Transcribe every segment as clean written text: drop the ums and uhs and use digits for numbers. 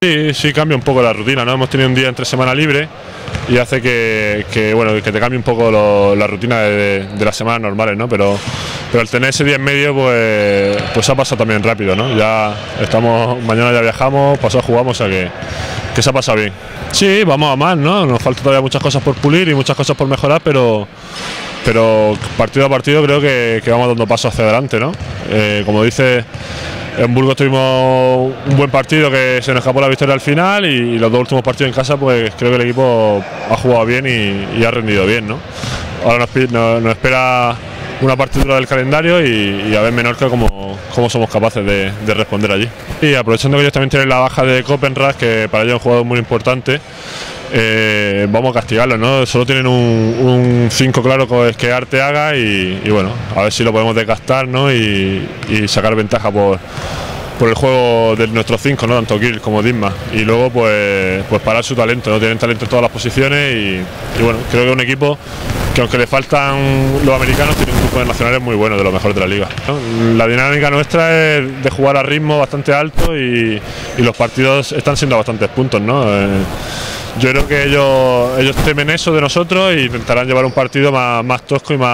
Sí, sí cambia un poco la rutina, ¿no? Hemos tenido un día entre semana libre y hace que te cambie un poco la rutina de las semanas normales, ¿no? Pero al tener ese día en medio, pues ha pasado también rápido, ¿no? Ya estamos, mañana ya viajamos, pasado jugamos, o sea que se ha pasado bien. Sí, vamos a más, ¿no? Nos faltan todavía muchas cosas por pulir y muchas cosas por mejorar, pero partido a partido creo que vamos dando pasos hacia adelante, ¿no? Como dice, en Burgos tuvimos un buen partido que se nos escapó la victoria al final y los dos últimos partidos en casa pues creo que el equipo ha jugado bien y ha rendido bien, ¿no? Ahora nos espera una parte dura del calendario y a ver Menorca cómo somos capaces de responder allí. Y aprovechando que ellos también tienen la baja de Copenhague, que para ellos es un jugador muy importante, vamos a castigarlo, ¿no? Solo tienen un 5 claro que es Arteaga y bueno, a ver si lo podemos desgastar, ¿no? y sacar ventaja por el juego de nuestros 5, ¿no? Tanto Gil como Disma, y luego pues parar su talento, ¿no? Tienen talento en todas las posiciones y bueno, creo que es un equipo que aunque le faltan los americanos, tiene un grupo de nacionales muy bueno, de los mejores de la liga, ¿no? La dinámica nuestra es de jugar a ritmo bastante alto y los partidos están siendo bastantes puntos, ¿no? Yo creo que ellos temen eso de nosotros e intentarán llevar un partido más tosco y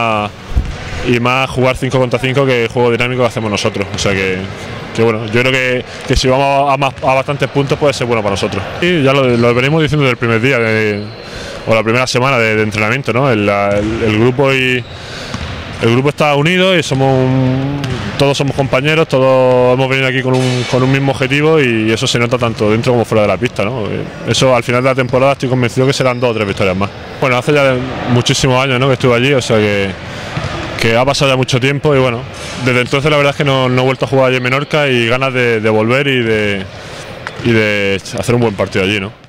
más jugar 5 contra 5 que el juego dinámico que hacemos nosotros. O sea que bueno, yo creo que si vamos a bastantes puntos puede ser bueno para nosotros. Y ya lo venimos diciendo desde el primer día o la primera semana de entrenamiento, ¿no? El grupo está unido y todos somos compañeros, todos hemos venido aquí con un mismo objetivo y eso se nota tanto dentro como fuera de la pista, ¿no? Eso al final de la temporada estoy convencido que serán 2 o 3 victorias más. Bueno, hace ya muchísimos años, ¿no?, que estuve allí, o sea que ha pasado ya mucho tiempo y bueno, desde entonces la verdad es que no he vuelto a jugar allí en Menorca y ganas de volver y de hacer un buen partido allí, ¿no?